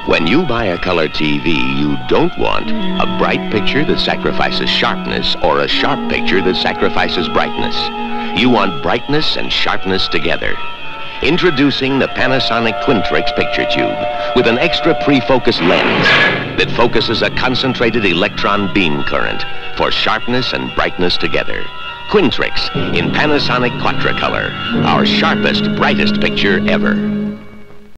When you buy a color TV, you don't want a bright picture that sacrifices sharpness or a sharp picture that sacrifices brightness. You want brightness and sharpness together. Introducing the Panasonic Quintrix picture tube with an extra pre-focus lens that focuses a concentrated electron beam current for sharpness and brightness together. Quintrix in Panasonic Quatrecolor, our sharpest, brightest picture ever.